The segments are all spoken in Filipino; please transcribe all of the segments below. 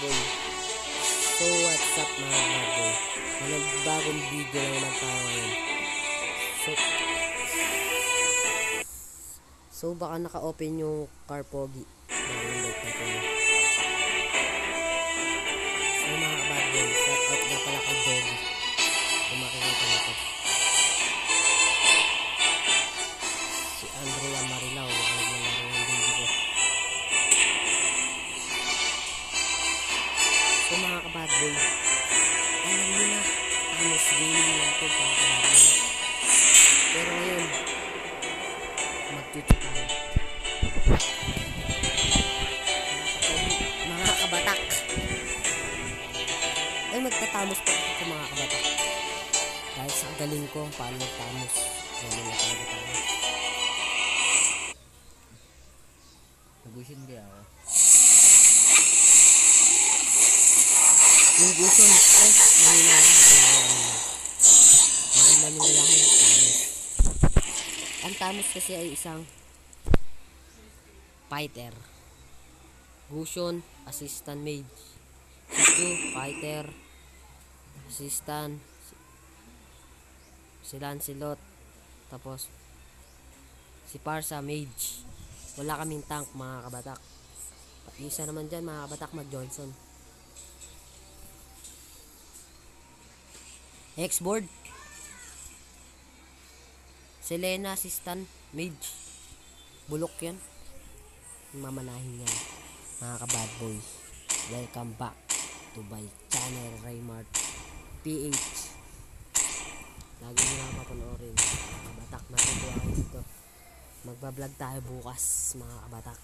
boy. So what's up mga bad boy? Bagong video na naman tayo ngayon. So baka naka-open yung car pogi. Naka-invite na ko. So mga bad boy, shout out na pala kay Doggy. Kung makikita nito. Si Andrea Marilao. So mga kabad boy, alam nyo na, Thanos gaming lang ito mga kabad boy. Pero ngayon, mag-tuto tayo. Mga kabatak. Ay, magtatamos pa ako mga kabatak. Dahil sa galing ko, paano magtamos. Ngayon na talaga tayo. Nagusin kaya ako. Yung gusto ng stress, mahina yung lahat ng Thanos. Ang Thanos kasi ay isang fighter. Gusion, assistant mage. Si fighter, assistant. Si Lancelot. Tapos, si Parsa, mage. Wala kaming tank mga kabatak. Isa naman dyan mga kabatak, mag-Johnson. Hexboard. Selena, assistant mage. Bulok yan. Mamanahin yan. Mga kabad boy, welcome back to my channel Raymart PH. Lagi nyo na papanoorin. Mga kabatak, natutuwa kayo dito. Magbablog tayo bukas mga kabatak.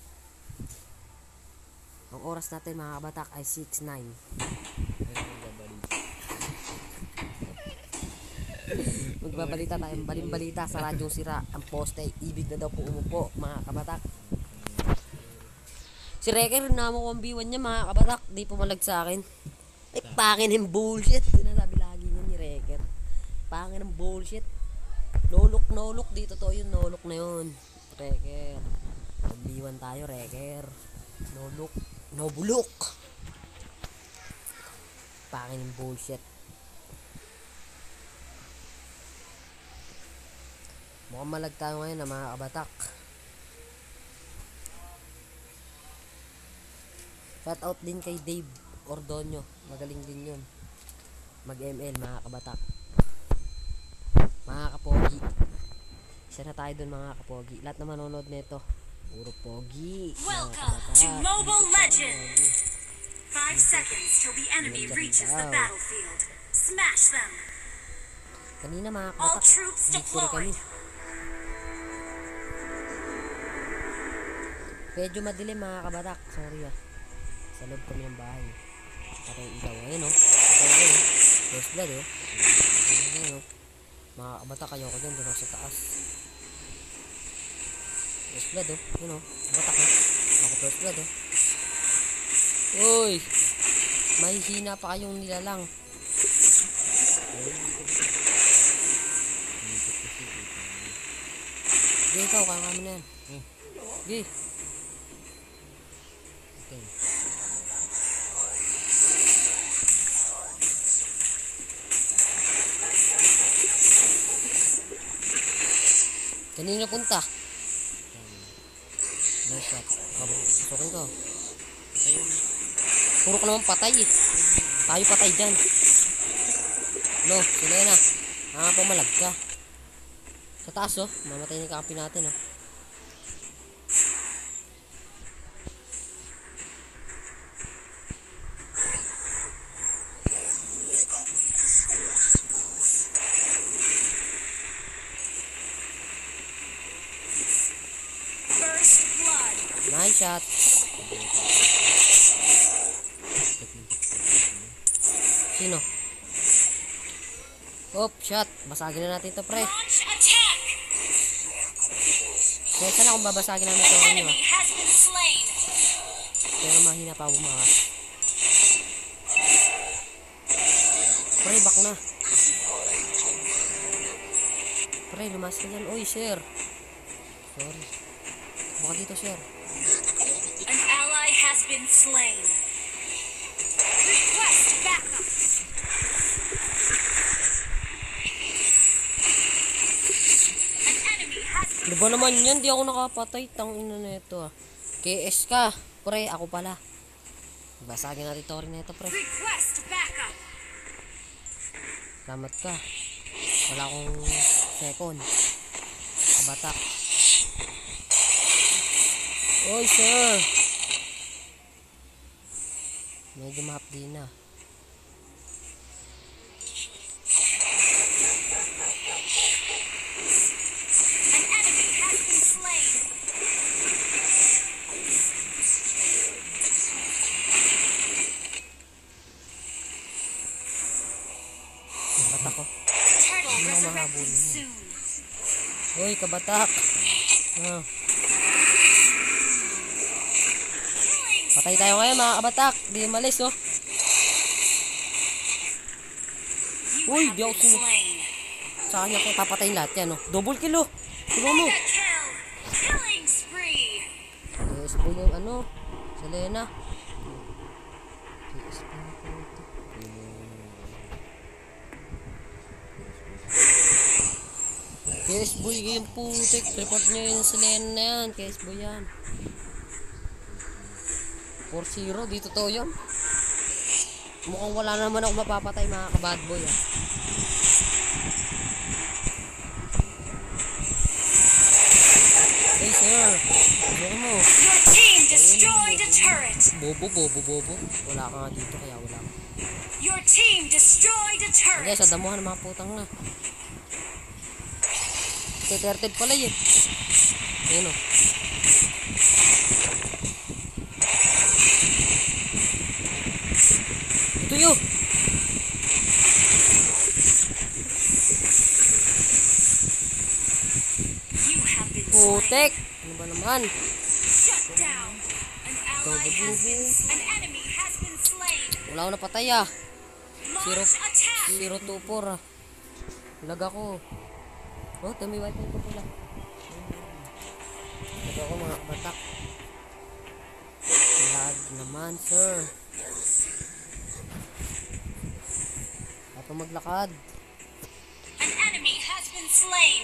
Ang oras natin mga kabatak ay 6:09. Magbabalita tayo, balimbalita sa radyong sira. Ang poste ay ibig na daw po umupo mga kabatak. Si Reker, namo ko ang B1 niya mga kabatak. Di pumalag sa akin. Ay pangin ng bullshit. Sinasabi lagi niya ni Reker. Pangin ng bullshit. Nolok dito to yung nolok na yun. Reker, ang B1 tayo Reker. Nolok, no bulok. Pangin ng bullshit. Mukhang malag tayo ngayon na mga kabatak. Shout out din kay Dave Ordonio. Magaling din yun. Mag-ML mga kabatak. Mga kapogi. Isa na tayo dun mga kapogi. Lahat na manonood nito. Puro pogi. Welcome to Mobile Legends! 5 seconds till the enemy reaches the battlefield. Smash them! Kanina mga All kabatak, troops victory kami. deployed! Medyo madilim mga kabatak. Sorry ah. Sa loob kami ng bahay. Patay ilaw. Ayun o. Patay o. First blood o. Ayun o. Mga kabatak, ayoko dyan. Doon ako sa taas. First blood o. Ayun o. Kabatak o. Ako first blood o. Uy! May hina pa kayong nilalang. Sige ikaw, kaya kami na yan. Sige. Okay. Kanina punta. Nice shot. Sukin ko. Puro ka naman patay eh. Tayo patay dyan. No, Selena. Pumalag ka. Sa taas oh. Mamatay na yung kakampi natin oh. Nice shot. Sino? Op, shot. Basagin na natin ito, pre. Kaya sana kung babasagin namin ito rin nyo. Pero mahina pa bumakas. Pre, back na. Pre, lumas ka dyan. Uy, sir. Sorry. Baka dito, sir. An ally has been slain. Request backup. An enemy has Di ba naman yan? Di ako nakapatay. Tangina na ito ah. KS ka. Pre, ako pala. Basagin natin ito rin na ito, pre. request backup. Salamat ka. Wala akong second. Kabatak. Oy, sir. Medyo mahapdi na. An enemy has been slain. Kabatak ko. Turtle Ano ang resurrecting mahabol niya? soon. Uy, kabatak. Ah, Killing patay tayo ngayon mga kabatak. Di malis oh. you Uy, have di ako been sinu- slain. Sa kanya ko papatayin lahat yan oh. Double kill oh. Tignan mo. Mega kill. Killing spree. Yes po yung ano. Selena. Yes po yung ito. KS Boy yung putik. Report nyo yung Selena na yan. KS Boy yan. 4-0. Di totoo yun. Mukhang wala naman ako mapapatay mga kabad boy ah. Hey sir. Ano mo? Your team destroyed a turret. Bobo. Wala ka nga dito kaya wala ka. Your team destroyed a Okay, turret. sa damuhan ng mga putang na. Teterted pala yun. Ayun o. Ito yun. You have been slain. Putek. Ano ba naman? Shut down. An ally has been. An enemy has been slain. Wala ko napatay ah. Launch attack. 024 ah. Lag ako. Oh, tami wifi ko pala. Lag ako mga batak. Lag naman sir. Apa maglakad. An enemy has been slain.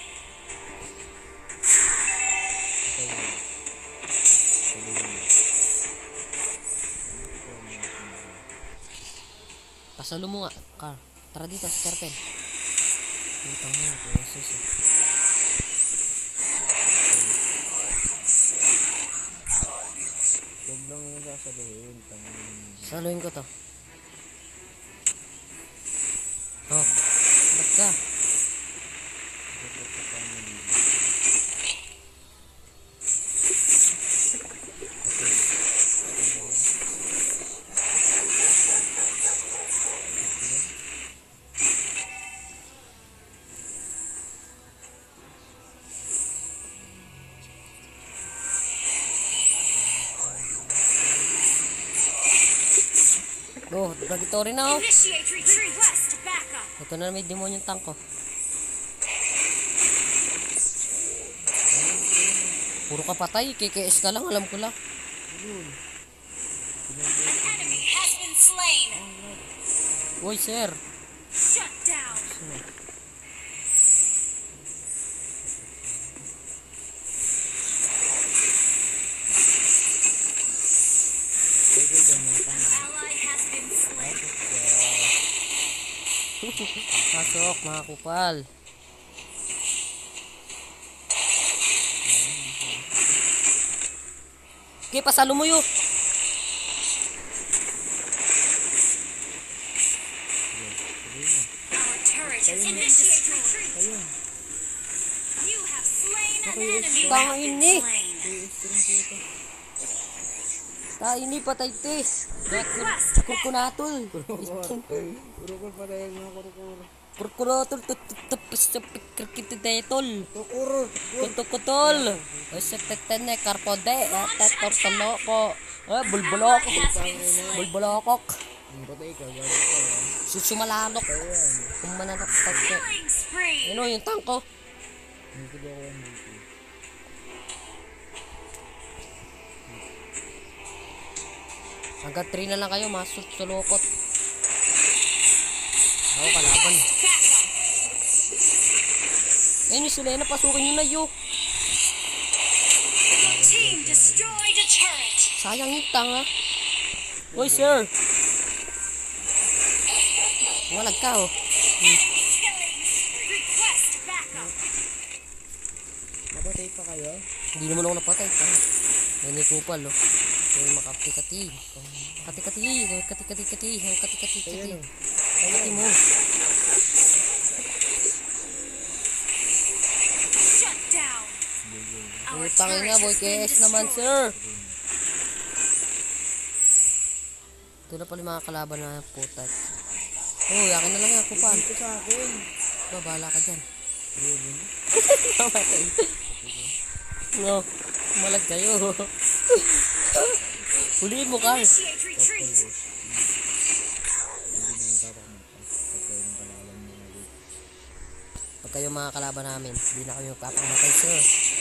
Pasalo mo nga, Car. Tara dito, si Terpen. Puta mo, Jesus eh. Huwag lang yung sasabihin. Saluhin ko to. Oh, ba't ka? Oh, dragitory na oh. Initiate retreat. Request backup. Ito na may demon yung tank ko. Puro ka patay, KKS ka lang, alam ko lang. An enemy has been slain. Uy, sir. Shut down. Ally has been slain. Pasok, mga kupal. Okay, pasalo mo yun. Our turret has been destroyed. You have slain an enemy. You have been Tangini. slain. Ini patay tes. Request Kurkunatol. Kurukul pa dahil mga kurukul. Kurkunatol. Tapos sa pikir detol. Kurukul. Kutukutol. Sa tetene karpode. Tetor sa loko. Bulbulokok. Bulbulokok. Patay ka. Gagawin ka. Susumalanok. Kung mananok. killing spree. Ano yung tangko? Hindi ko daw ang dito. Hanggang 3 na lang kayo. Masuk sulokot. Ako kalaban. Backup. Ayun yung Selena, pasukin nyo na yun. Your team destroyed a turret. Sayang yung tanga. Uy, sir. Walag ka, oh. Killing. Request backup. Napatay pa kayo? Hindi naman ako napatay. Tanga. Yan yung kupal, oh. Kaya makati-kati. Kati-kati. Kati-kati-kati. Kati-kati-kati. Ayun, oh. Kati mo. Shut down. Our Utangin nga, turret boy. has been KS naman, destroyed. sir. Ito na pala yung mga kalaban na putat. Oh, yakin na lang yan, kupal. Ito sa akin. Babala ka dyan. Mamatay. No, malag kayo. Huliin mo, Carl. Initiate retreat. Pag kayo mga kalaban namin, hindi na kami magpapamatay, sir.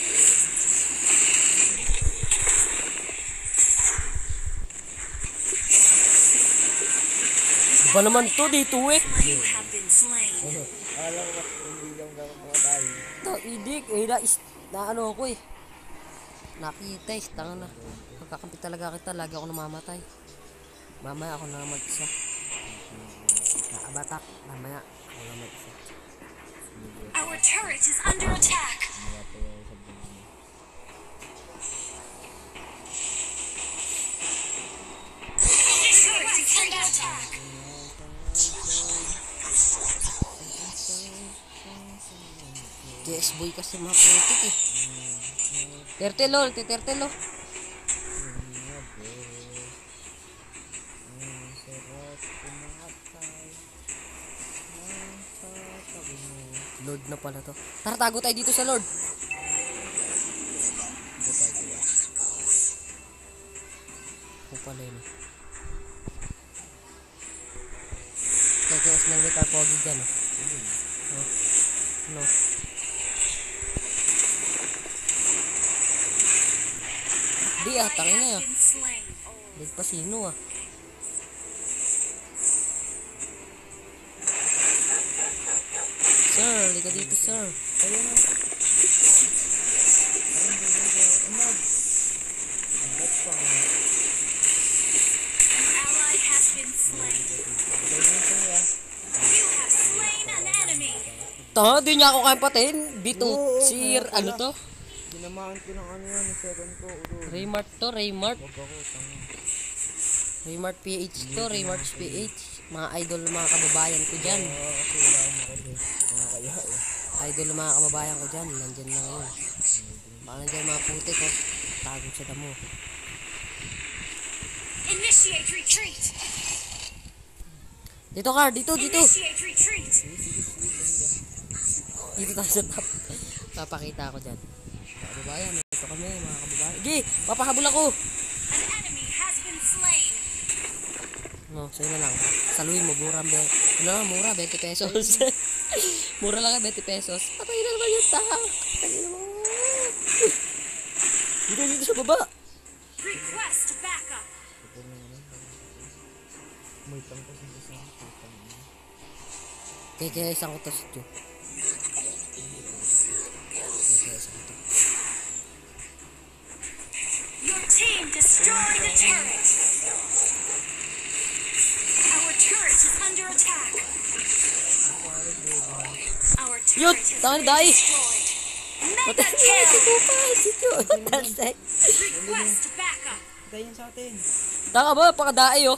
Iba naman to, dito eh. You have been slain. Alam ko, hindi lang dapat makatay. Ito, idik. Na ano ako eh. Nakita eh, tanga na. Pagkakampi talaga kita, lagi ako namamatay. Mamaya ako na mag-isa. Nakabatak, mamaya ako na mag-isa. Our turret is under attack. Our turret is under attack. GS boy kasi mga putik eh. Tertelo, tertelo. Lord na pala to. Tara, tago tayo dito sa Lord. Ako pala yun. KKS na may carpogi dyan oh. No. Di ah, tangin na yun. Been slain. Lig pa sino ah. Sir, liga dito sir. Ayun na. Ally has been slain. You have slain an enemy. To, di niya ako kaya patin. Bito, Oo, sir, kaya ano pala. to? Tinamaan ko ng ano yan, yung second ko. Ulo. Raymart to, Raymart. Wag ako, tanga. Raymart PH to, Raymart PH. Mga idol, mga kababayan ko dyan. Oo, kasi wala akong makinig. Mga kaya eh. Idol, mga kababayan ko dyan. Nandyan na ngayon. Baka nandyan mga putik oh. Tago sa damo. Initiate retreat. Dito Car, dito. Initiate retreat. Dito tayo sa top. Papakita ako dyan. Mga kababayan, ito kami mga kababayan. Gi, papahabol ako. An enemy has been slain. No, sa'yo na lang. Saluhin mo, murang ano lang, mura, 20 pesos. Mura lang 20 pesos. Patay na naman yung tanga. Patay na mo. Dito sa baba. Request backup. May tangka sa isa. Kaya isang ko to si Joe. Your team destroyed a turret. Our turret is under attack. Our Yut, turret has tangan been dai. destroyed. Mega Patay na si kill. Joe. Si Joe. Tasek. Request backup. Tayo sa atin. Tanga ba? Pakadae oh.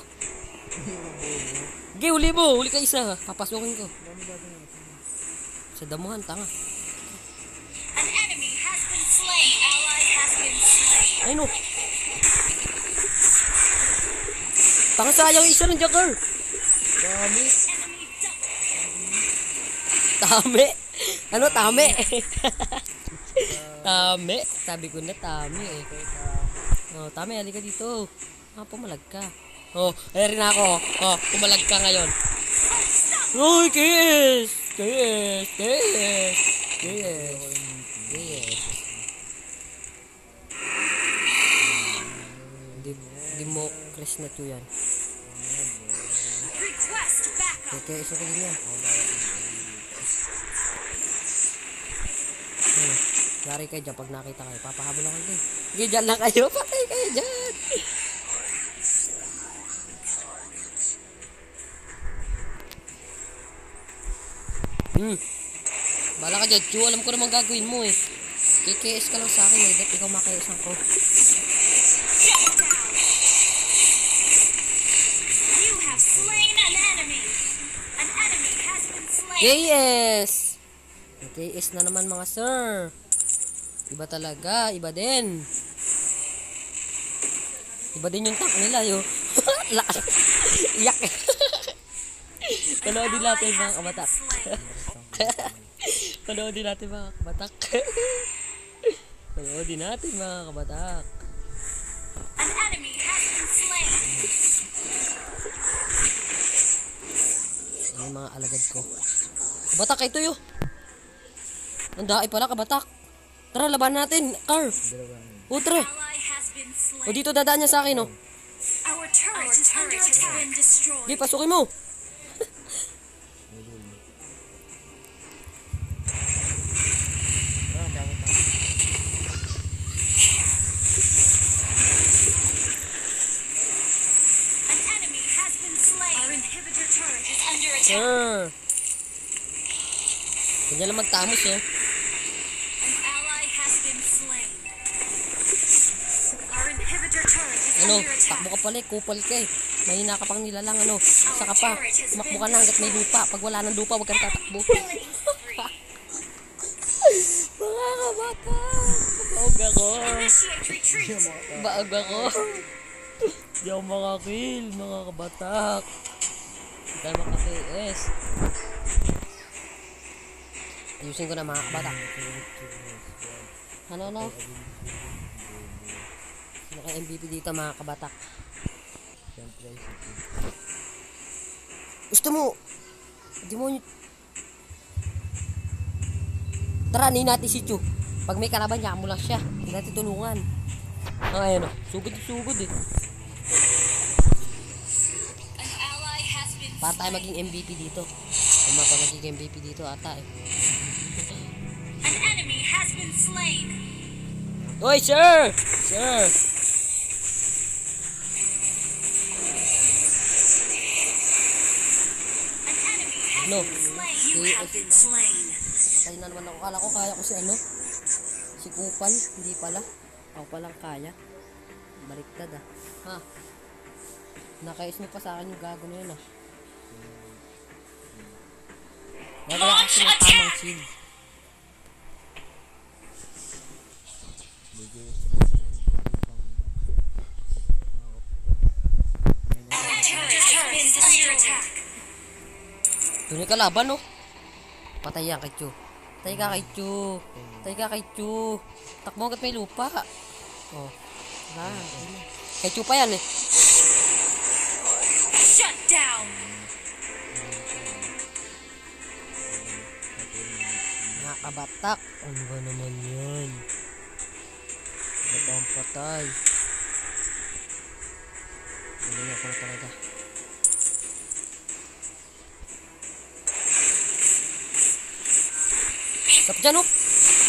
Gi, huli mo. Huli ka isa. Papasukin ko. Dami dati na. Sa damuhan, tanga. An enemy has been slain. Ally has been slain. Ay no. Tanga sayang isa ng Jacker. Dami. Enemy double. Tame. Ano, tame? Tame. Sabi ko na tame eh. Oh, tame, halika dito. Pumalag ka. Oh, ayan rin ako. Oh, pumalag ka ngayon. Uy, kiss! Kiss! Kiss! Kiss! Kiss! Di mo, Chris na to yan. Request backup. Kaya isa rin yan. Yari kayo dyan pag nakita kayo. Papahabol lang kayo. Sige, dyan lang kayo. Patay kayo dyan. Bala ka dyan, Chu. Alam ko naman gagawin mo eh. KKS ka lang sa akin eh. Dapat ikaw makayasan ko. You have slain an enemy. An enemy has been slain. KS! KS na naman mga sir. Iba talaga. Iba din. Iba din yung tank nila yo. Iyak. Panoodin natin mga kabatak. Panoodin natin mga kabatak. Panoodin natin mga kabatak. An enemy has been slain. Ano yung mga alagad ko. Kabatak, ito yo. Ang daay pala kabatak. Tara, laban natin. Car. O, tara. Ally has been O, slain. dito dadaan niya sa akin, oh. Our turret is under attack. Been destroyed. Sige, pasukin mo. An enemy has been slain. Our inhibitor turret is under attack. Sir. Ganyan lang magtamos, oh. An ally has been slain. Our inhibitor turret is Ano, under attack. takbo ka pala, kupal ka eh. Mahina ka pang nilalang, ano. Saka pa, tumakbo ka na hanggat may lupa. Pag wala ng lupa, huwag kang tatakbo. Mga kabata. Baog ako. Initiate retreat. Baog ako. Di ako makakill, mga kabatak. Hindi tayo maka-KS. Ayusin ko na mga kabatak. Ano? Sino kay MVP dito mga kabatak? Gusto mo? Demonyo. Tara, ni natin si Chu. Pag may kalaban niya, mo lang siya. Hindi natin tulungan. Ayun o. Sugod eh. An ally has been Para tayo maging MVP dito. Kung mapa maging MVP dito ata eh. An enemy has been slain. Oy, sir! Sir! An enemy has No. been slain. You Okay, have okay. been slain. Patay na naman ako. Kala ko kaya ko si ano? Si Kupal. Hindi pala. Ako palang kaya. Baliktad ah. Ha? Naka-smith pa sa akin yung gago na yun ah. Wala kasi ng tamang shield. Our turret has been under attack. Doon yung kalaban oh. Patay yan kay Chu. Patay ka kay Chu. Patay ka kay Chu. Takbo hanggat may lupa. Oh. Kay Chu pa yan eh. Shut down. Nakakabatak. Ano ba naman yun? Ito ang patay. Galing ako na talaga. Stop dyan oh.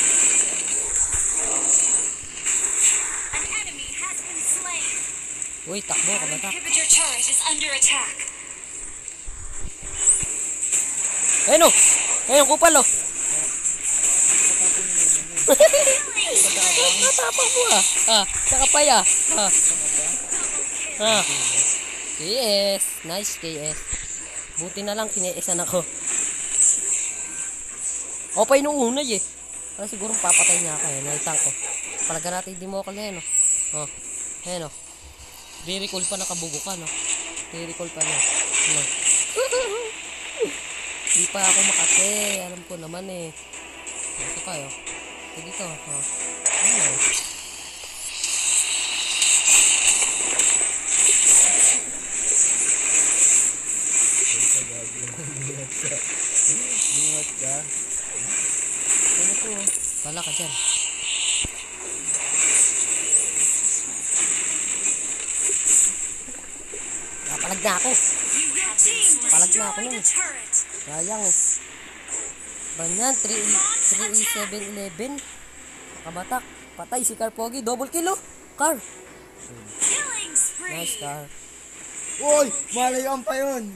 An enemy has been slain. Uy, takbo Our kabatak. inhibitor turret is under attack. Ayun oh. Ayun, kupal oh. Natapang mo ah. Ah, saka pa ya. Ah. Ah. KS. Nice KS. Buti na lang kinesan ako. O pa yung unay eh. Para siguro papatay niya ako eh. Naitang ko. Palaga natin hindi mo ako na yan oh. Oh. Ayan oh. Re-recall pa nakabugo ka no. Re-recall pa niya. Ano. Hindi pa ako makate. Alam ko naman eh. Ito kayo. Ito dito. Oh. Ano. Ingat ka. Ano to? Bala ka dyan. Napalag na ako. You have team Palag na ako destroyed nun. a turret. Sayang eh. Banyan, 3-7-11. Nakabatak. Patay si Car Pogi. Double kill oh. Car. Killing spree. Nice Car. Uy! Malayan pa yun!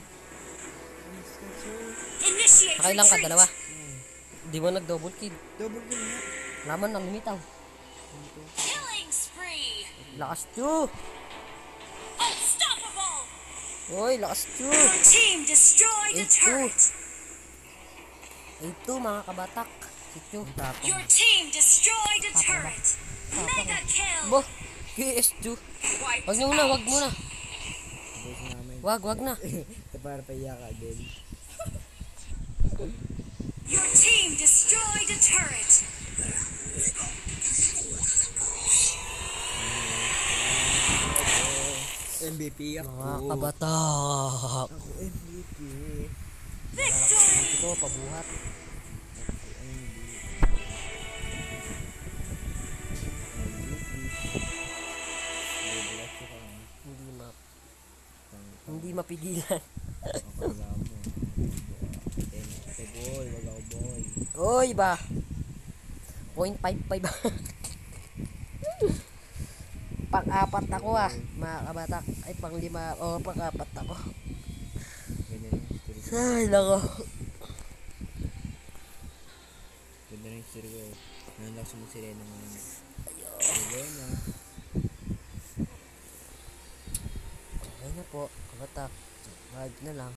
Initiate Nakailang ka, retreat. dalawa. Di mo nag-double kill. Double kill nga. Laman ng lumitaw. Killing spree. Lakas Chu. Unstoppable. Uy, lakas Chu. Your team destroyed a 8-2. turret. 8-2 mga kabatak. Si Chu. Your team destroyed a turret. Mega kill. Bo. KS Chu. Wiped Wag muna, wag out. muna. Boys namin. Wag na. Para pahiya ka din. Your team destroyed a turret. MVP ako. Mga kabatak. Ako MVP. Victory. Ito, pabuhat. Hindi ma... Hindi mapigilan. Wala mo. Ate boy, wala ko boy. Oy ba? 0.55 ba? Pang-apat ako ah, mga kabatak. Ay, pang-5. Oh, pang-apat ako. Ganyan yung history ko. Ay, nako. Ganyan yung history ko. Ngayon lang sumusirena ngayon. Sirena. Okay na po, kabatak. Wag na lang.